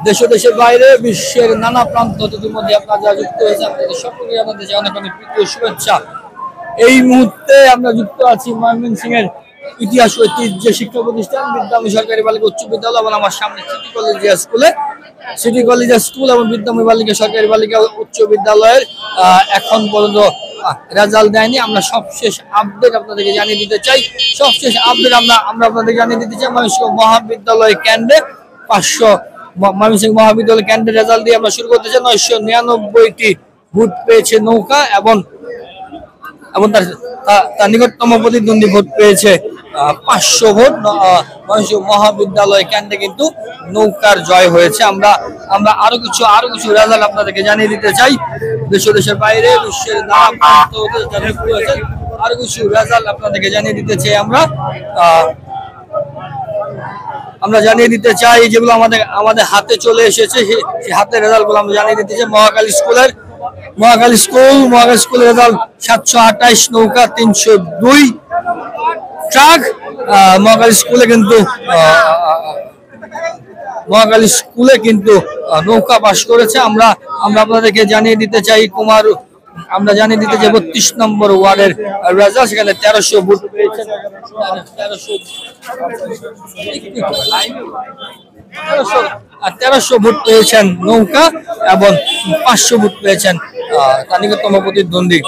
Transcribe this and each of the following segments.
দেশ ও দেশের বাইরে বিশ্বের নানা প্রান্ত ইতিমধ্যে আপনারা যারা যুক্ত হয়েছে আপনাদের সকলকে আমাদের অনেক অনেক প্রীতি শুভেচ্ছা। এই মুহূর্তে আমরা যুক্ত আছি ময়মনসিংহের ইতিহাস ঐতিহ্য শিক্ষা প্রতিষ্ঠান বিদ্যাময়ী সরকারি বালিকা উচ্চ বিদ্যালয় এবং আমার সামনে সিটি কলেজিয়া স্কুল এবং বিদ্যাময়ী বালিকা সরকারি বালিকা উচ্চ বিদ্যালয়ের এখন পর্যন্ত রেজাল্ট দেয়নি। আমরা সবশেষ আপডেট আপনাদেরকে জানিয়ে দিতে চাই। সবশেষ আপডেট আমরা আপনাদের জানিয়ে দিতে চাই। ময়মনসিংহ মহাবিদ্যালয় কেন্দ্রে 500 ময়মনসিংহ মহাবিদ্যালয় কেন্দ্রের রেজাল্ট দিয়ে আমরা শুরু করতে চাই। 999টি ভোট পেয়েছে নৌকা এবং তার নিকটতম প্রতিদ্বন্দ্বী ভোট পেয়েছে 500 ভোট। ময়মনসিংহ মহাবিদ্যালয় কেন্দ্রে কিন্তু নৌকার জয় হয়েছে। আমরা আরো কিছু রেজাল্ট আপনাদেরকে জানিয়ে দিতে চাই। দেশ ও দেশের বাইরে বিশ্বের নানা প্রান্ত আরো কিছু রেজাল্ট আপনাদেরকে জানিয়ে দিতে চাই। আমরা জানিয়ে দিতে চাই যেগুলো আমাদের হাতে চলে এসেছে সেই হাতের রেজাল্ট গুলো আমরা জানিয়ে দিতে চাই। মহাকালী স্কুলের রেজাল্ট 728, নৌকা 302, ট্রাক। মহাকালী স্কুলে কিন্তু নৌকা পাস করেছে। আমরা আপনাদেরকে জানিয়ে দিতে চাই 32 নম্বর ওয়ার্ডের রেজাল্ট, সেখানে 1300 ভোট পেয়েছেন। 1300 ভোট পেয়েছেন নৌকা এবং 500 ভোট পেয়েছেন তার নিকটতম প্রতিদ্বন্দ্বী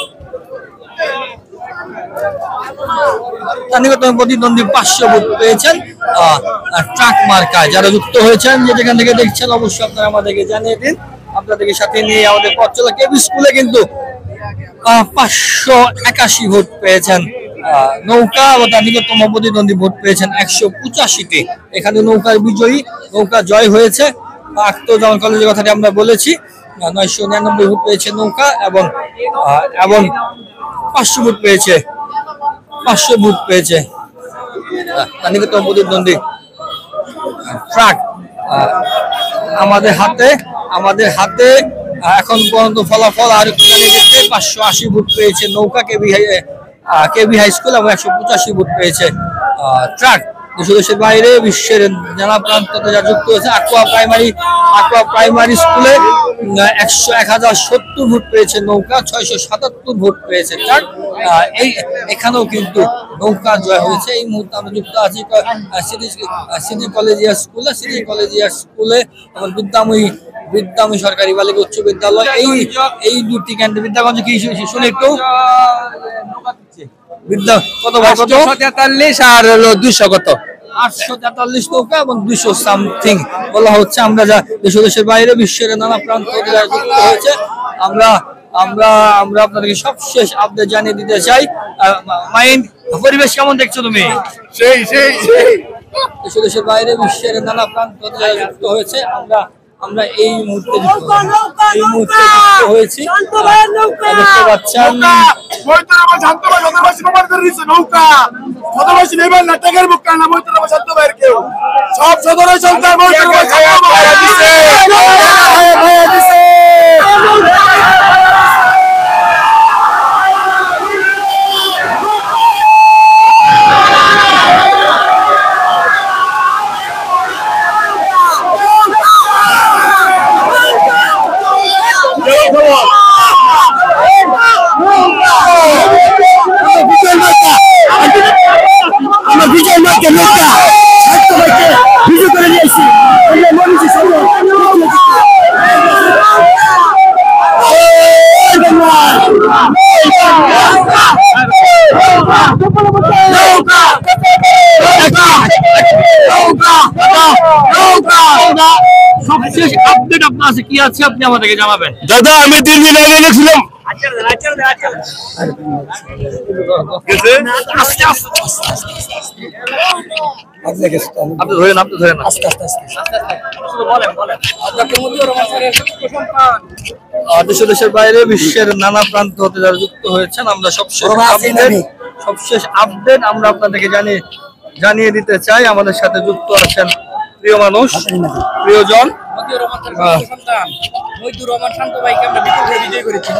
500 ভোট পেয়েছেন ট্রাক মার্কায়। যারা যুক্ত হয়েছেন যেখান থেকে দেখছেন অবশ্যই আপনারা আমাদেরকে জানিয়ে দিন। আপনাদেরকে সাথে নিয়ে আমাদের পথ চলা। কেবি স্কুলে কিন্তু 581 ভোট পেয়েছেন নৌকা এবং তার নিকটতম প্রতিদ্বন্দ্বী ভোট পেয়েছেন 185টি। এখানে নৌকা জয় হয়েছে। আখতারুজ্জামান কলেজের কথাটি আমরা বলেছি। 999 ভোট পেয়েছে নৌকা এবং 500 ভোট পেয়েছে তার নিকটতম প্রতিদ্বন্দ্বী ট্রাক। আমাদের হাতে এখন পর্যন্ত ফলাফল আর 580 ভোট পেয়েছে নৌকা কেবি হাই স্কুল এবং 185 ভোট পেয়েছে ট্রাক। দেশের বাইরে বিশ্বের নানা প্রান্ত যারা যুক্ত হয়েছে। আকুয়া প্রাইমারি স্কুলে 1070 ভোট পেয়েছে নৌকা, 677 ভোট পেয়েছে ট্রাক। এখানেও কিন্তু নৌকা জয় হয়েছে। এই মুহূর্তে আমরা যুক্ত আছি সিটি কলেজিয়া স্কুলে এবং বিদ্যাময়ী সরকারি বালিকা উচ্চ বিদ্যালয়। এই দুটি কেন্দ্রে বিদ্যাগঞ্জ কি শুনে একটু কত 843 আর 200 কত 843 নৌকা এবং 200 সামথিং বলা হচ্ছে। আমরা যা দেশের বাইরে বিশ্বের নানা প্রান্ত থেকে যুক্ত হয়েছে আমরা আপনাদেরকে সবশেষ আপডেট জানিয়ে দিতে চাই। পরিবেশ কেমন দেখছো তুমি? দেশের বাইরে বিশ্বের নানা প্রান্ত থেকে যুক্ত হয়েছে। আমরা এই মুহূর্তে যুক্ত হয়েছি। দেখতে পাচ্ছেন সবশেষ আপডেট আপনার আছে কি আছে আপনি আমাদেরকে জানাবেন। দাদা আমি 3 দিন আগে গেছিলাম। দেশের বাইরে বিশ্বের নানা প্রান্ত হতে যারা যুক্ত হয়েছেন আমরা সবশেষ আপডেট আমরা আপনাদেরকে জানিয়ে দিতে চাই। আমাদের সাথে যুক্ত আছেন প্রিয় মানুষ, প্রিয়জন মইদুর রহমান শান্ত ভাইকে আমরা বিজয় করেছি।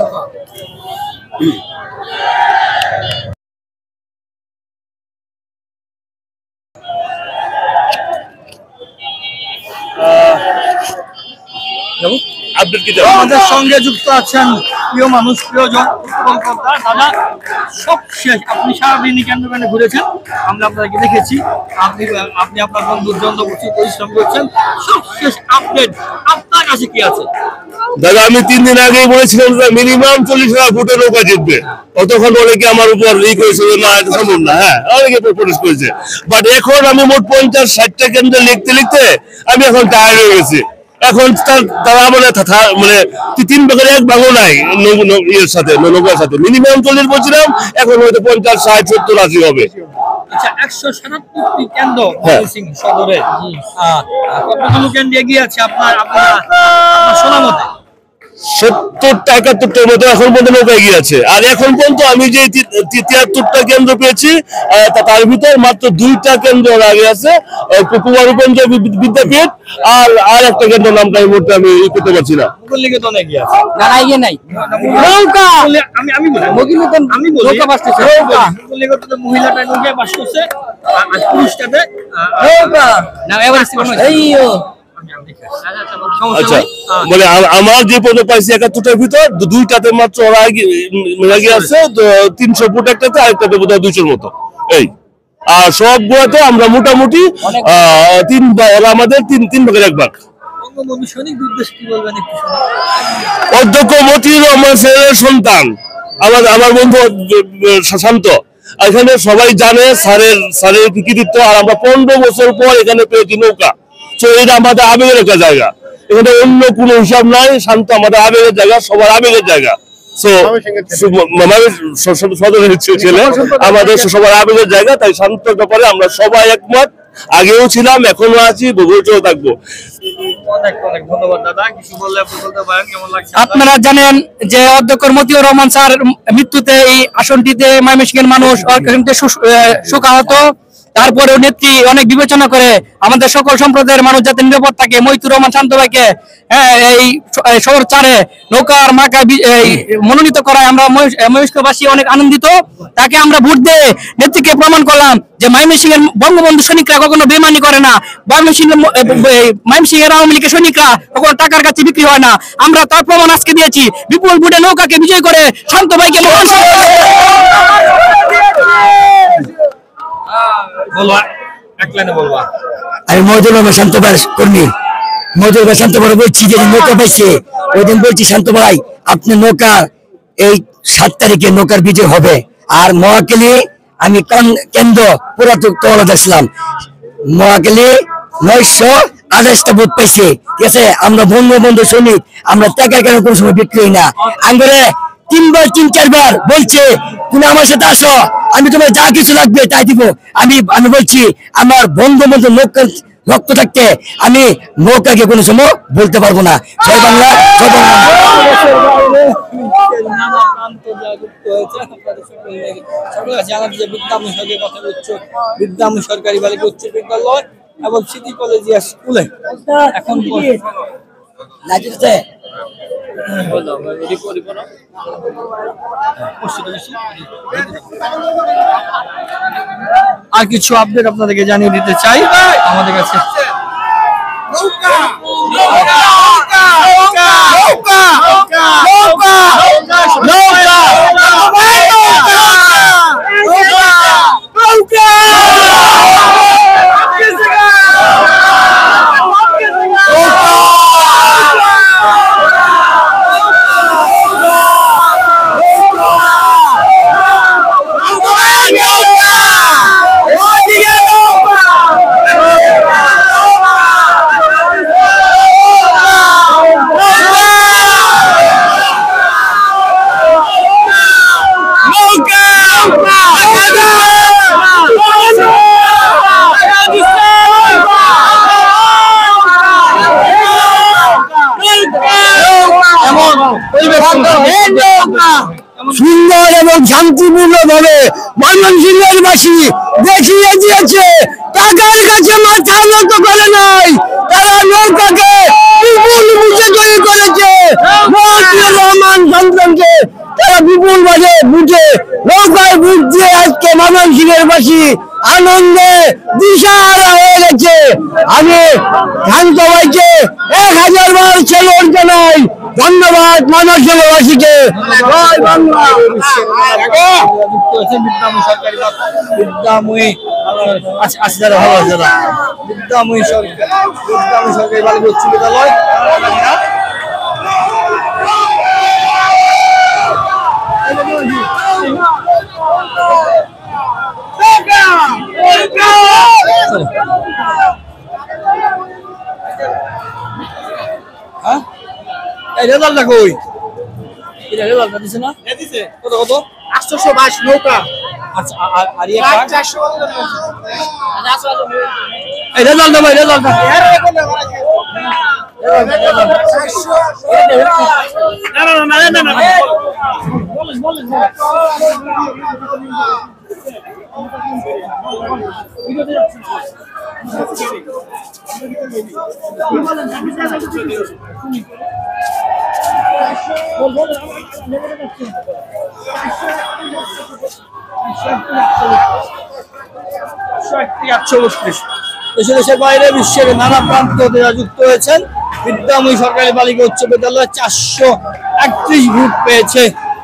আপডেট কি দেবো? আমাদের সঙ্গে যুক্ত আছেন প্রিয় মানুষ, প্রিয়জন দাদা। সব শেষ, আপনি সারাদিনই কেন্দ্রে ঘুরেছেন, আমরা আপনাকে দেখেছি। আপনি আপনি আপনার বন্ধুর জন্য প্রচুর পরিশ্রম করছেন। সব শেষ আপডেট আপনার কাছে কি আছে? দাদা আমি 3 দিন আগেই বলেছিলাম যে মিনিমাম 40,000 ফুটের নৌকা জিতবে। ততক্ষণ অনেকে আমার উপর করেছিল, না এটা সম্ভব না। হ্যাঁ, অনেকে প্রোটেস্ট করেছে, বাট এখন আমি মোট 50-60টা কেন্দ্র লিখতে লিখতে আমি এখন টায়ার্ড হয়ে গেছি। এখন তারা মানে 3 ভাগের 1 ভাগও নাই ইয়ের সাথে, নৌকার সাথে। মিনিমাম 40 বলছিলাম, এখন হয়তো 50, 60, 70, 80 হবে। আচ্ছা, 177টি কেন্দ্র ময়মনসিংহ সদরে কতগুলো কেন্দ্র এগিয়ে আছে আপনার শোনা মতে? 70-71টার মতো এখন পর্যন্ত নৌকা এগিয়ে আছে। আর এখন পর্যন্ত আমি যে 73টা কেন্দ্র পেয়েছি, তার ভিতর মাত্র 2টা কেন্দ্র আগে আছে, কুমারগঞ্জ বিদ্যাপীঠ আর একটা কেন্দ্র নামটা এই মুহূর্তে আমি করতে পারছি না। মুগলনিকেতন এগিয়ে আছে না, এগিয়ে নাই। নৌকা আমি বলি নৌকা বাসতেছে। মুগলনিকেতনে মহিলাটা নৌকায় বাস করছে, আর পুরুষটাতে নৌকা না, এভারেস্ট কোন এইও আচ্ছা, মানে আমার যে পর্যন্ত পাইছি 71টার ভিতর 2টাতে মাত্র ওরা এগিয়ে আছে, 300 ফুট একটাতে, আরেকটাতে বোধহয় 200-র মতো। এই আর সবগুলোতে আমরা মোটামুটি ওরা আমাদের 3 ভাগের 1 ভাগ। বঙ্গবন্ধু সৈনিক উদ্দেশ্যে কি বলবেন একটু শোনান। অধ্যক্ষ মতিউর রহমান স্যারের সন্তান আমার বন্ধু শান্ত। এখানে সবাই জানে স্যারের কৃতিত্ব। আর আমরা 15 বছর পর এখানে পেয়েছি নৌকা। তো এটা আমাদের আবেগের একটা জায়গা, এখানে অন্য কোনো হিসাব নাই। শান্ত আমাদের আবেগের জায়গা, সবার আবেগের জায়গা। সদরের ছেলে, আমাদের সবার আবেগের জায়গা। তাই শান্তর ব্যাপারে আমরা সবাই একমত, আগেও ছিলাম, এখনো আছি, ভবিষ্যতেও থাকবো। অনেক অনেক ধন্যবাদ দাদা। কিছু বললে আপনি বলতে পারেন, কেমন লাগছে? আপনারা জানেন যে অধ্যক্ষ মতিউর রহমান স্যার মৃত্যুতে এই আসনটিতে ময়মনসিংহের মানুষ শোকাহত। তারপরেও নেত্রী অনেক বিবেচনা করে আমাদের সকল সম্প্রদায়ের মানুষ যাতে নিরাপদ থাকে, মতিউর রহমান শান্ত ভাইকে এই শহর 4-এ নৌকার মার্কা মনোনীত করায় আমরা মহেশবাসী অনেক আনন্দিত। তাকে আমরা ভোট দিয়ে নেত্রীকে প্রমাণ করলাম যে ময়মনসিংহের বঙ্গবন্ধু সৈনিকরা কখনো বেমানি করে না, ময়মনসিংহের আওয়ামী লীগের সৈনিকরা কখনো টাকার কাছে বিক্রি হয় না। আমরা তার প্রমাণ আজকে দিয়েছি। বিপুল ভোটে নৌকাকে বিজয় করে শান্ত ভাইকে আমি মজুর রহমান শান্ত ভাই কর্মী, মজুর ভাই শান্ত ভাই বলছি যে নৌকা পাইছে, ওই দিন বলছি শান্ত ভাই আপনি নৌকা এই 7 তারিখে নৌকার বিজয় হবে। আর মহাখালী আমি কেন্দ্র পুরাতন দেখছিলাম, মহাখালী 928টা ভোট পাইছে। ঠিক আছে, আমরা বঙ্গবন্ধু সৈনিক, আমরা টাকার কেন কোনো সময় বিক্রি হই না। আঙ্গরে 3 বার বলছে তুমি আমার সাথে আসো, আমি তোমার যা কিছু লাগবে তাই দিব। আমি বলছি আমার বঙ্গবন্ধু রক্ত থাকতে আমি নৌকাকে কোনো সময় বলতে পারবো না। জয় বাংলা, জয় বাংলা। বিদ্যামী সরকারি বালিকা উচ্চ বিদ্যালয় এবং সিটি কলেজিয়া স্কুলে এখন আর কিছু আপডেট আপনাদেরকে জানিয়ে দিতে চাই আমাদের কাছে। সুন্দর এবং শান্তিপূর্ণ ভাবে ময়মনসিংহের বাসী দেখিয়ে দিয়েছে, টাকার কাছে মাথা নত করে নাই। তারা নৌকাকে বিপুল বুঝে তৈরি করেছে, মতিউর রহমান সন্তানকে তারা বিপুল বাজে বুঝে নৌকায় বুঝ দিয়ে আজকে ময়মনসিংহের বাসী আনন্দে দিশাহারা হয়ে গেছে। আমি শান্ত ভাইকে 1000 বার সেলুট জানাই। ধন্যবাদ ময়মনসিংহবাসীকে। জয় বাংলা। যুক্ত হয়েছেন বিদ্যাময়ী সরকারি বিদ্যাময়ী আচ্ছা দাদা ভালো আছে দাদা বিদ্যাময়ী সরকারি বালিকা উচ্চ বিদ্যালয় হ্যাঁ এই রেজাল্টটা কই এটা রেজাল্টটা দিছে না দিছে কত কত 822 নৌকা আচ্ছা আর এই ট্রাক 400 এই রেজাল্টটা ভাই রেজাল্টটা না বলেন দেশের বাইরে বিশ্বের নানা প্রান্ত থেকে যুক্ত হয়েছেন বিদ্যাময়ী সরকারি বালিকা উচ্চ বিদ্যালয় 431 ভোট পেয়েছে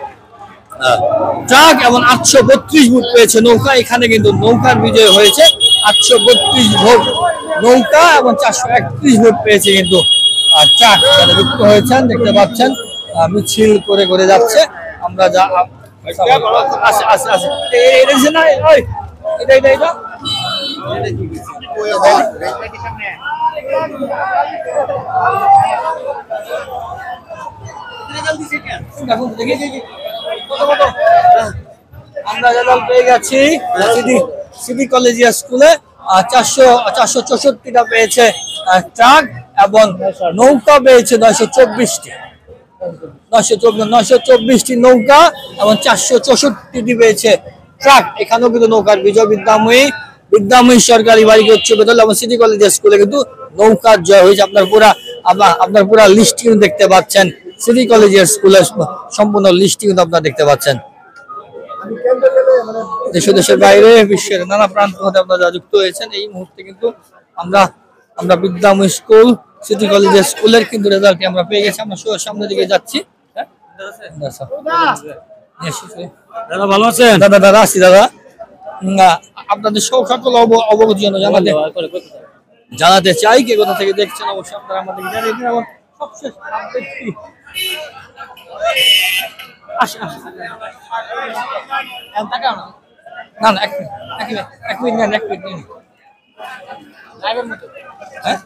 ট্রাক এবং 832 ভোট পেয়েছে নৌকা। এখানে কিন্তু নৌকার বিজয় হয়েছে 832 ভোট নৌকা এবং 431 ভোট পেয়েছে কিন্তু ট্রাক যারা যুক্ত হয়েছেন দেখতে পাচ্ছেন মিছিল করে করে যাচ্ছে। আমরা যা আমরা রেজাল্ট পেয়ে গেছি সিটি কলেজিয়া স্কুলে 464টা পেয়েছে ট্রাক এবং নৌকা পেয়েছে 924টি নৌকা এবং 464টি পেয়েছে ট্রাক। এখানেও কিন্তু নৌকার বিজয় বিদ্যাময়ী সরকারি বালিকা উচ্চ বিদ্যালয় এবং সিটি কলেজিয়া স্কুলে কিন্তু নৌকার জয় হয়েছে। আপনার পুরা লিস্ট কিন্তু দেখতে পাচ্ছেন সিটি কলেজিয়া স্কুলের সম্পূর্ণ লিস্ট কিন্তু আপনারা দেখতে পাচ্ছেন। দেশের বাইরে বিশ্বের নানা প্রান্ত হতে আপনারা যুক্ত হয়েছেন। এই মুহূর্তে কিন্তু আমরা বিদ্যাময়ী স্কুল সিটি কলেজিয়া স্কুলের কিন্তু রেজাল্ট আমরা পেয়ে গেছি। আমরা সামনের দিকে যাচ্ছি। দাদা ভালো আছেন? দাদা আসছি দাদা আপনাদের সকল অবগতি জন্য জানাতে চাই কে কোথা থেকে দেখছেন অবশ্যই আপনারা আমাদেরকে জানিয়ে দিন। এবং সবশেষ আপডেট কি না না এক মিনিট নেন হ্যাঁ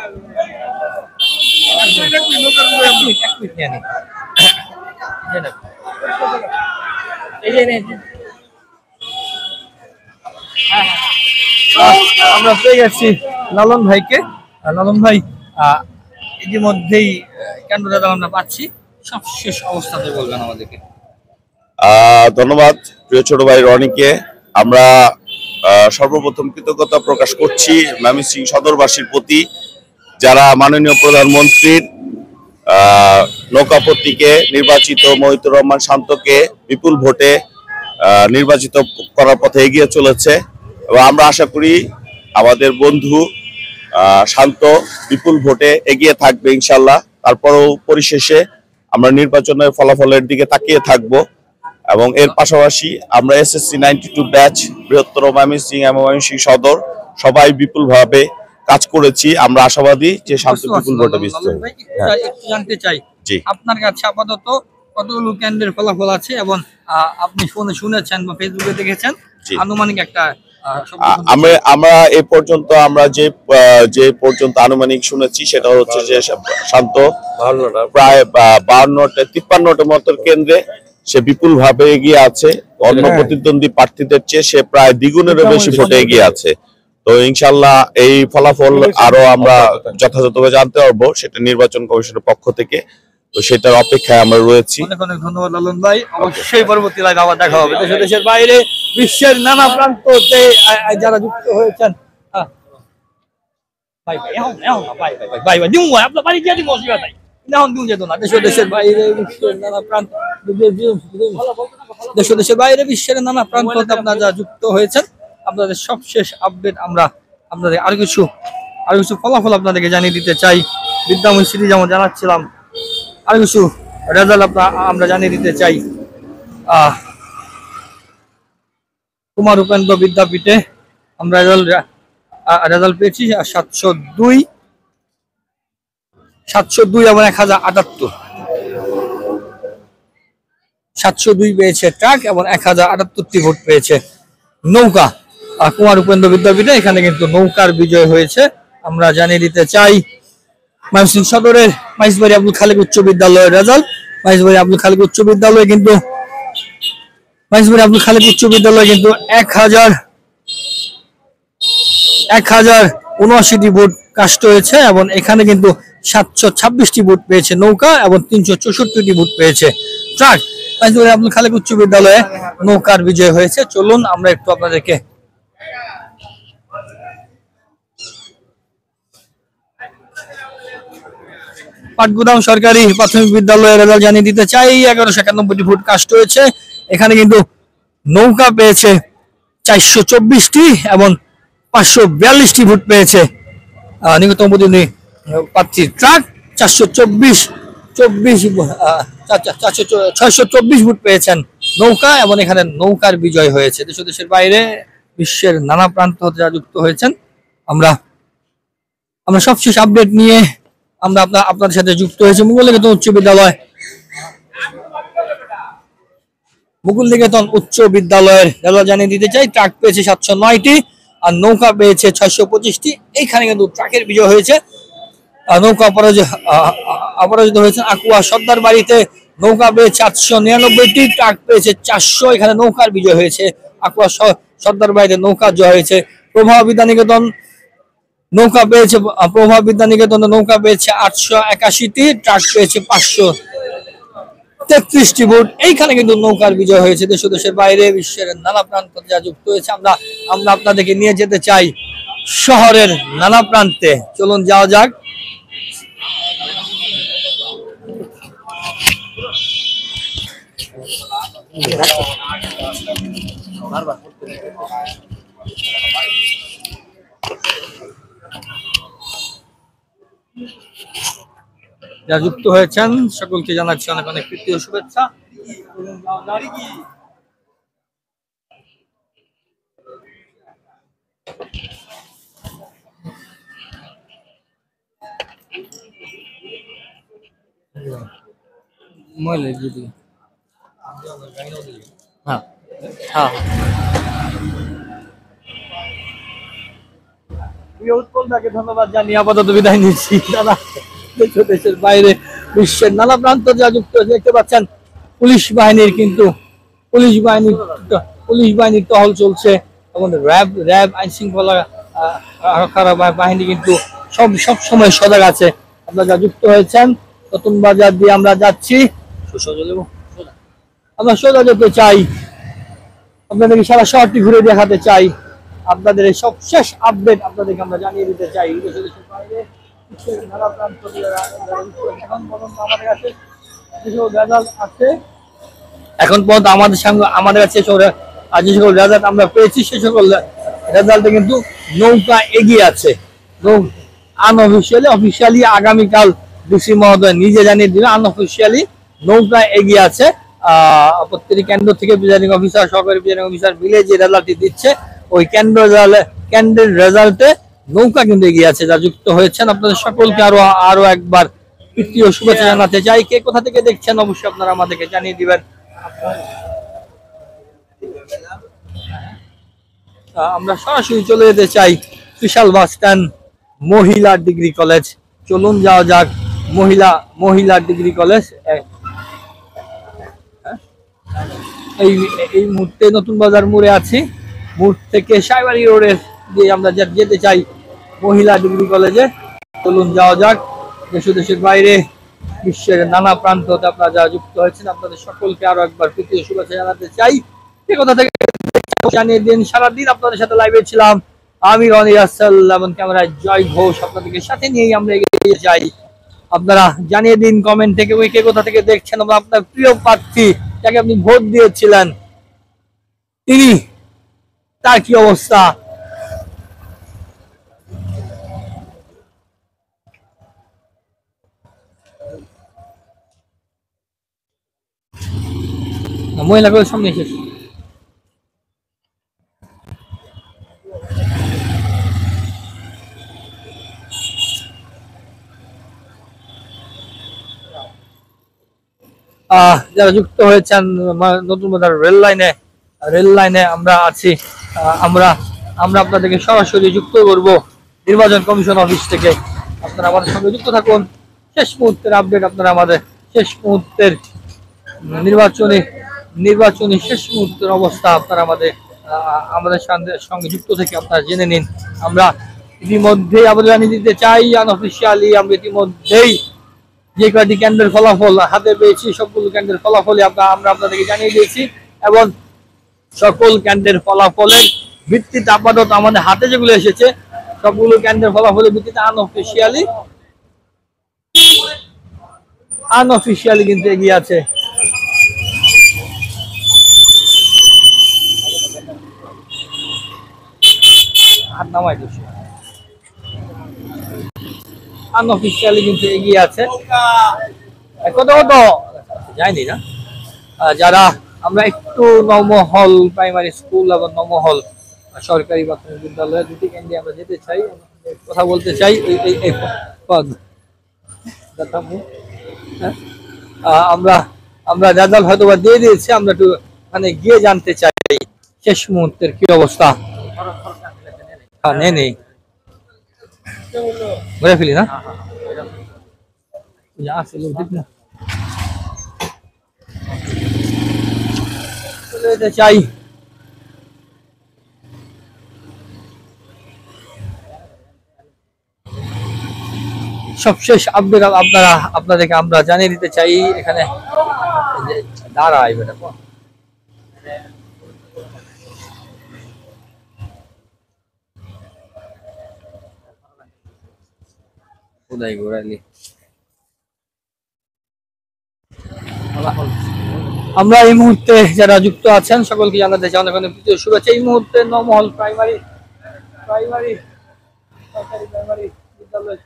আমরা পেয়ে গেছি লালন ভাইকে। লালন ভাই ইতিমধ্যেই কেন রেজাল্ট আমরা পাচ্ছি, সবশেষ অবস্থাতে বলবেন আমাদেরকে। ধন্যবাদ প্রিয় ছোট ভাই রনিকে। আমরা সর্বপ্রথম কৃতজ্ঞতা প্রকাশ করছি ময়মনসিংহ সদরবাসীর প্রতি, যারা মাননীয় প্রধানমন্ত্রীর নৌকাপতিকে নির্বাচিত মহিতুর রহমান শান্তকে বিপুল ভোটে নির্বাচিত করার পথে এগিয়ে চলেছে। এবং আমরা আশা করি আমাদের বন্ধু শান্ত বিপুল ভোটে এগিয়ে থাকবে ইনশাল্লাহ। তারপরেও পরিশেষে আমরা নির্বাচনের ফলাফলের দিকে তাকিয়ে থাকব। এবং এর পাশাপাশি আমরা SSC 92 ব্যাচ বৃহত্তর ময়মনসিংহ এবং ময়মনসিংহ সদর সবাই বিপুলভাবে কাজ করেছি। আমরা আশাবাদী যে শান্ত বিপুল ভোটে বিজয়ী হবে। একটু জানতে চাই জি, আপনার কাছে আপাতত কতগুলো কেন্দ্রের ফলাফল আছে এবং আপনি শুনেছেন বা ফেসবুকে দেখেছেন আনুমানিক একটা আমরা এ পর্যন্ত যে পর্যন্ত আনুমানিক শুনেছি সেটা হচ্ছে যে শান্ত প্রায় 53টা মতো কেন্দ্রে সে বিপুল ভাবে এগিয়ে আছে। অন্য প্রতিদ্বন্দ্বী প্রার্থীদের চেয়ে সে প্রায় দ্বিগুণেরও বেশি ভোটে এগিয়ে আছে। তো ইনশাল্লাহ এই ফলাফল আরো আমরা যথাযথভাবে জানতে পারবো, সেটা নির্বাচন কমিশনের পক্ষ থেকে। তো সেটার অপেক্ষায় আমরা রয়েছি। অনেক অনেক ধন্যবাদ লালন ভাই। অবশ্যই পরবর্তী লাইভে আবার দেখা হবে। দেশের বাইরে বিশ্বের নানা প্রান্ততে যারা যুক্ত হয়েছেন দেশের বাইরে বিশ্বের নানা প্রান্ত আপনারা যারা যুক্ত হয়েছেন, আপনাদের সবশেষ আপডেট আমরা আপনাদের আর কিছু ফলাফল আপনাদেরকে জানিয়ে দিতে চাই। বিদ্যাময় স্মৃতি যেমন জানাচ্ছিলাম, আর কিছু রেজাল্ট আমরা জানিয়ে দিতে চাই। কুমার উপেন্দ্র বিদ্যাপীঠে আমরা রেজাল্ট পেয়েছি 702 এবং 1078। 702 পেয়েছে ট্রাক এবং 1078টি ভোট পেয়েছে নৌকা। কুমার উপেন্দ্র বিদ্যাপীঠে এখানে কিন্তু নৌকার বিজয় হয়েছে। আমরা জানিয়ে দিতে চাই ময়মনসিংহ সদরের মাইজবাড়ি আব্দুল খালেক উচ্চ বিদ্যালয়ের রেজাল্ট। মাইজবাড়ি আব্দুল খালেক উচ্চ বিদ্যালয়ে কিন্তু 1079টি ভোট কাস্ট হয়েছে এবং এখানে কিন্তু 726টি ভোট পেয়েছে নৌকা এবং 364টি ভোট পেয়েছে ট্রাক। মাইজবাড়ি আব্দুল খালেক উচ্চ বিদ্যালয়ে নৌকার বিজয় হয়েছে। চলুন আমরা একটু আপনাদেরকে পাটগুদাম সরকারি প্রাথমিক বিদ্যালয়ের রেজাল্ট জানিয়ে দিতে চাই। 1191টি ভোট কাস্ট হয়েছে। এখানে কিন্তু নৌকা পেয়েছে 424টি এবং 542টি ভোট পেয়েছে নিকটতম প্রতিদ্বন্দ্বী প্রার্থী ট্রাক। 624 ভোট পেয়েছেন নৌকা এবং এখানে নৌকার বিজয় হয়েছে। দেশ দেশের বাইরে বিশ্বের নানা প্রান্ত হতে যারা যুক্ত হয়েছেন, আমরা সবশেষ আপডেট নিয়ে আমরা আপনাদের সাথে যুক্ত হয়েছে। মুকুল নিকেতন উচ্চ বিদ্যালয়ের রেজাল্ট জানিয়ে দিতে চাই। ট্রাক পেয়েছে 709টি আর নৌকা পেয়েছে 625টি। এইখানে কিন্তু ট্রাকের বিজয় হয়েছে। নৌকা অপরাজিত হয়েছে আকুয়া সর্দার বাড়িতে। নৌকা পেয়েছে 899টি, ট্রাক পেয়েছে 400। এখানে নৌকার বিজয় হয়েছে। আকুয়া সর্দার বাড়িতে নৌকা জয় হয়েছে। প্রভাব বিদ্যানিকেতন নৌকা পেয়েছে 881টি, ট্রাক পেয়েছে 533টি ভোট। এইখানে কিন্তু নৌকার বিজয় হয়েছে। দেশ দেশের বাইরে বিশ্বের নানা প্রান্ত যা যুক্ত হয়েছে। আমরা আপনাদেরকে নিয়ে যেতে চাই শহরের নানা প্রান্তে। চলুন যাওয়া যাক। যারা যুক্ত হয়েছেন সকলকে জানাচ্ছি অনেক অনেক প্রীতি ও শুভেচ্ছা। হ্যাঁ হ্যাঁ উৎপলদাকে ধন্যবাদ জানিয়ে আপাতত বিদায় নিচ্ছি। দাদা দেশের বাইরে বিশ্বের নানা প্রান্ত যা যুক্ত হয়েছে দেখতে পাচ্ছেন। পুলিশ বাহিনীর টহল চলছে এবং র্যাব আইন শৃঙ্খলা রক্ষার বাহিনী কিন্তু সব সময় সজাগ আছে। আপনারা যা যুক্ত হয়েছেন নতুন বাজার দিয়ে আমরা যাচ্ছি। আমরা সোজা যেতে চাই, আপনাদেরকে সারা শহরটি ঘুরে দেখাতে চাই। আপনাদের এই সবশেষ আপডেট আপনাদেরকে আমরা জানিয়ে দিতে চাই। এখন পর্যন্ত আমাদের কাছে যে সকল রেজাল্ট আমরা পেয়েছি সে সকল রেজাল্টে কিন্তু নৌকা এগিয়ে আছে। অফিসিয়ালি আগামীকাল ডিসি মহোদয় নিজে জানিয়ে দিলেন আনঅফিসিয়ালি নৌকা এগিয়ে আছে। প্রত্যেকটি কেন্দ্র থেকে প্রিজাইডিং অফিসার, সহকারী প্রিজাইডিং অফিসার মিলে যে রেজাল্টটি দিচ্ছে ওই কেন্দ্রের রেজাল্টে নৌকা কিন্তু এগিয়ে আছে। যা যুক্ত হয়েছেন আপনাদের সকলকে আরো একবার প্রীতি ও শুভেচ্ছা জানাতে চাই। কে কোথা থেকে দেখছেন অবশ্যই আপনারা আমাদেরকে জানিয়ে দিবেন। আমরা সরাসরি চলে যেতে চাই বিশাল বাস স্ট্যান্ড মহিলা ডিগ্রি কলেজ। চলুন যাওয়া যাক মহিলা ডিগ্রি কলেজ। এই মুহূর্তে নতুন বাজার মোড়ে আছি। মোড় থেকে সাইবাড়ি রোডে দিয়ে আমরা যেতে চাই মহিলা ডিগ্রি কলেজে। চলুন যাওয়া যাক। দেশের বাইরে বিশ্বের নানা প্রান্ত হতে আপনারা যারা যুক্ত হয়েছেন আপনাদের সকলকে আরো একবার প্রীতি শুভেচ্ছা জানাতে চাই। এই কথা থেকে জানিয়ে দিন সারাদিন আপনাদের সাথে লাইভে ছিলাম আমি রনি রাসেল এবং ক্যামেরায় জয় ঘোষ। আপনাদেরকে সাথে নিয়েই আমরা এগিয়ে যাই। আপনারা জানিয়ে দিন কমেন্ট থেকে কে কোথা থেকে দেখছেন। আমরা আপনার প্রিয় প্রার্থী যাকে আপনি ভোট দিয়েছিলেন তার কি অবস্থা। মহিলাগুলোর সামনে এসে যারা যুক্ত হয়েছেন নতুন বাজার রেল লাইনে আমরা আছি। আমরা আপনাদেরকে সরাসরি যুক্ত করব নির্বাচন কমিশন অফিস থেকে। আপনারা আমাদের সঙ্গে যুক্ত থাকুন। শেষ মুহূর্তের আপডেট, আপনারা আমাদের শেষ মুহূর্তের নির্বাচনী শেষ মুহূর্তের অবস্থা আপনারা আমাদের সঙ্গে যুক্ত থেকে আপনারা জেনে নিন। আমরা ইতিমধ্যেই আবেদন জানিয়ে দিতে চাই আনঅফিসিয়ালি, আমরা ইতিমধ্যেই যে কয়টি কেন্দ্রের ফলাফল হাতে পেয়েছি সবগুলো কেন্দ্রের ফলাফলই আমরা আপনাদেরকে জানিয়ে দিয়েছি, এবং সকল কেন্দ্রের ফলাফলের ভিত্তিতে আপাতত আমাদের হাতে যেগুলো এসেছে সবগুলো কেন্দ্রের ফলাফলের ভিত্তিতে আনঅফিসিয়ালি কিন্তু এগিয়ে আছে। হাত নামাই দিচ্ছি। আনঅফিসিয়ালি কিন্তু এগিয়ে আছে কত যায়নি না। যারা আমরা একটু নমহল প্রাইমারি স্কুল এবং নমহল সরকারি প্রাথমিক বিদ্যালয়ে দুটি কেন্দ্রে আমরা যেতে চাই, কথা বলতে চাই। আমরা রেজাল্ট হয়তো বা দিয়ে দিয়েছি, আমরা একটু মানে গিয়ে জানতে চাই শেষ মুহূর্তের কি অবস্থা। নেই ঘুরে ফেলি না চাই। সবশেষ আপডেট আপনাদেরকে আমরা জানিয়ে দিতে চাই। এখানে দাঁড়াই বেটা কোথায় ঘোরালি। আমরা এই মুহূর্তে যারা যুক্ত আছেন সকলকে জানাতে চাই অনেক অনেক শুভেচ্ছা। এই মুহূর্তে নমহল প্রাইমারি সরকারি প্রাইমারি বিদ্যালয়ের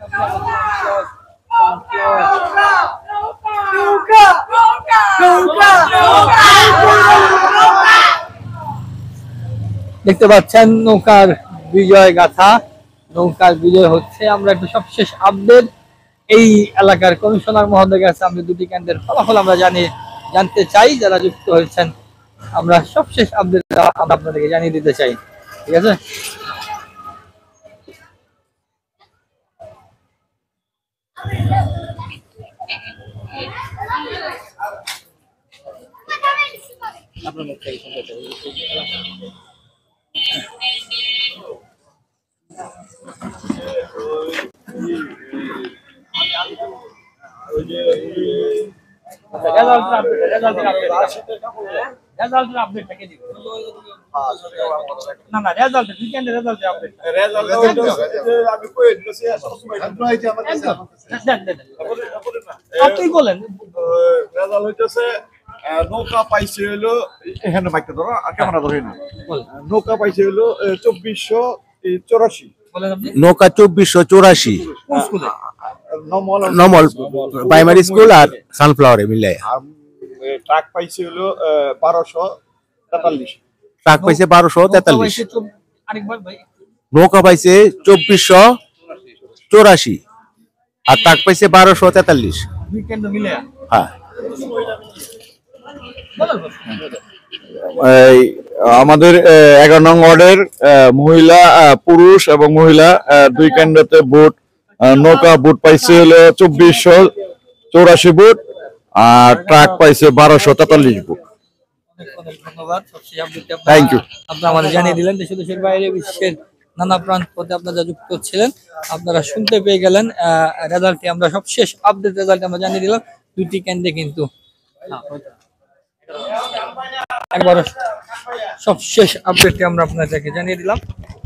দেখতে পাচ্ছেন নৌকার বিজয় গাথা, নৌকার বিজয় হচ্ছে। আমরা একটু সবশেষ আপডেট এই এলাকার কমিশনার মহোদয়ের কাছে আমরা দুটি কেন্দ্রের ফলাফল আমরা জানতে চাই। যারা যুক্ত হয়েছেন আমরা সবশেষ আপডেট আমরা আপনাদেরকে জানিয়ে দিতে চাই। ঠিক আছে, আপনি বলেন নৌকা পাইছে হলো এখানে বাইকটা ধরো ক্যামেরা ধরে না। নৌকা পাইছে হলো 2484। নৌকা 2484 নমল প্রাইমারি স্কুল আর সানফ্লাওয়ারে মিলে। ট্রাক পাইছে হলো 1243। ট্রাক পাইছে 1243। নৌকা পাইছে 2484 আর ট্রাক পাইছে 1243। হ্যাঁ, আমাদের 11 নং ওয়ার্ডের মহিলা পুরুষ এবং মহিলা দুই কেন্দ্রতে ভোট নৌকা ভোট পাইছে হলো 2484 ভোট আর ট্রাক পাইছে 1243 ভোট। ধন্যবাদ। Thank you. আপনারা আমাদের জানিয়ে দিলেন দেশ দেশের বাইরে বিশ্বের নানা প্রান্ত হতে আপনারা যুক্ত ছিলেন, আপনারা শুনতে পেয়ে গেলেন রেজাল্টটি। আমরা সবশেষ আপডেট রেজাল্ট আমরা জানিয়ে দিলাম দুটি কেন্দ্রে কিন্তু একবার সবশেষ আপডেটটি আমরা আপনাদেরকে জানিয়ে দিলাম।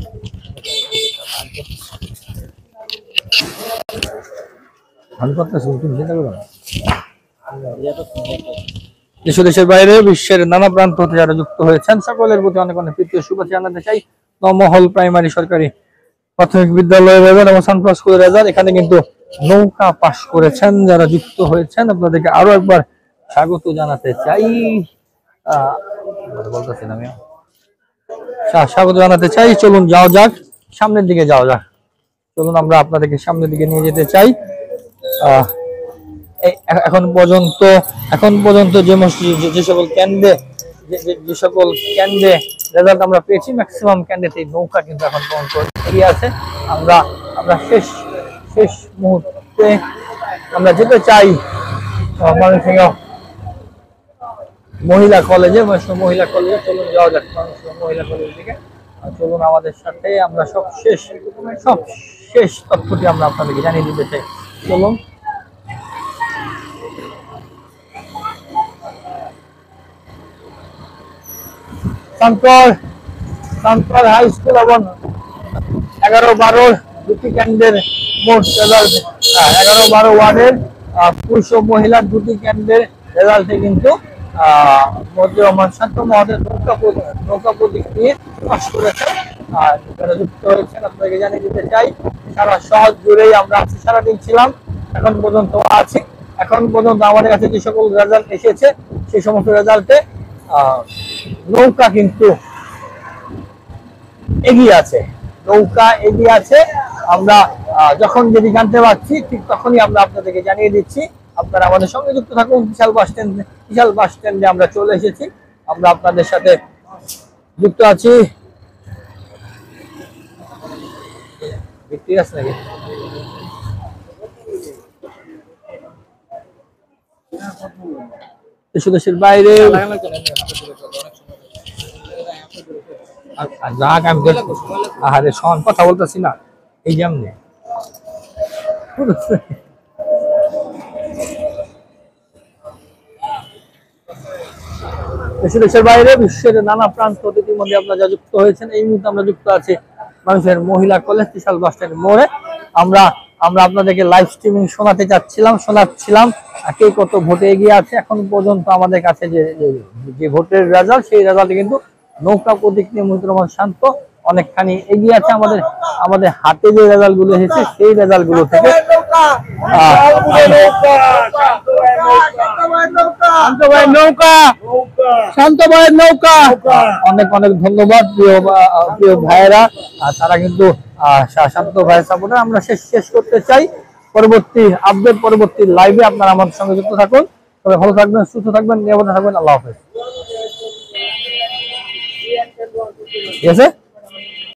দেশ দেশের বাইরে বিশ্বের নানা প্রান্ত হতে যারা যুক্ত হয়েছেন সকলের প্রতি অনেক অনেক প্রীতি শুভেচ্ছা জানাতে চাই। নমহল প্রাইমারি সরকারি প্রাথমিক বিদ্যালয়ের রেজাল্ট এবং সানপ্লাস স্কুলের রেজাল্ট, এখানে কিন্তু নৌকা পাস করেছেন, যারা যুক্ত হয়েছেন আপনাদেরকে আরো একবার স্বাগত জানাতে চাই। বলতেছি না আমি, স্বাগত জানাতে চাই। চলুন যাও যাক, সামনের দিকে যাওয়া যাক। চলুন আমরা আপনাদেরকে সামনের দিকে নিয়ে যেতে চাই। এখন পর্যন্ত যে সকল কেন্দ্রে রেজাল্ট আমরা পেয়েছি, ম্যাক্সিমাম ক্যান্ডিডেট এই নৌকা কিন্তু এখন পর্যন্ত এগিয়ে আছে। আমরা শেষ মুহূর্তে আমরা যেতে চাই ময়মনসিংহ মহিলা কলেজে। চলুন যাওয়া যাক ময়মনসিংহ মহিলা কলেজের দিকে। চলুন আমাদের সাথে, আমরা সব শেষ তথ্যটি আমরা আপনাদেরকে জানিয়ে দিতে চাই। চলুন। সান্তর হাই স্কুল এবং 11-12 দুটি কেন্দ্রের মোট রেজাল্ট, 11-12 ওয়ার্ডের পুরুষ ও মহিলার দুটি কেন্দ্রের রেজাল্টে কিন্তু মজিবুর রহমান শান্ত মহোদয় নৌকা প্রতীক নিয়ে পাস করেছেন। আর যারা যুক্ত হয়েছেন আপনাকে জানিয়ে দিতে চাই, সারা শহর জুড়েই আমরা আছি, সারাদিন ছিলাম, এখন পর্যন্ত আছি। এখন পর্যন্ত আমাদের কাছে যে সকল রেজাল্ট এসেছে সেই সমস্ত রেজাল্টে নৌকা কিন্তু এগিয়ে আছে। আমরা যখন যেটি জানতে পারছি ঠিক তখনই আমরা আপনাদেরকে জানিয়ে দিচ্ছি। আপনারা আমাদের সঙ্গে যুক্ত থাকুন। বিশাল বাস স্ট্যান্ডে আমরা চলে এসেছি, আমরা আপনাদের সাথে যুক্ত আছি। নাকি দেশের বাইরে আরে সমান কথা বলতেছি না, এই যেমনি দেশের বাইরে বিশ্বের নানা প্রান্ত ইতিমধ্যে আপনারা যা যুক্ত হয়েছেন। এই মুহূর্তে আমরা যুক্ত আছি মানুষের মহিলা কলেজ বিশাল বাস স্ট্যান্ড মোড়ে। আমরা আপনাদেরকে লাইভ স্ট্রিমিং শোনাচ্ছিলাম কে কত ভোটে এগিয়ে আছে। এখন পর্যন্ত আমাদের কাছে যে ভোটের রেজাল্ট, সেই রেজাল্টে কিন্তু নৌকা প্রতীক নিয়ে মজিবুর রহমান শান্ত অনেকখানি এগিয়ে আছে। আমাদের হাতে যে রেজাল্ট গুলো এসেছে সেই রেজাল্ট গুলো থেকে অনেক ধন্যবাদ প্রিয় ভাইয়েরা। তারা কিন্তু শান্ত ভাইয়ের সাপোর্টার। আমরা শেষ করতে চাই। পরবর্তী আপডেট, পরবর্তী লাইভে আপনারা আমাদের সঙ্গে যুক্ত থাকুন। তবে ভালো থাকবেন, সুস্থ থাকবেন, নিরাপদে থাকবেন। আল্লাহ হাফেজ। ঠিক আছে।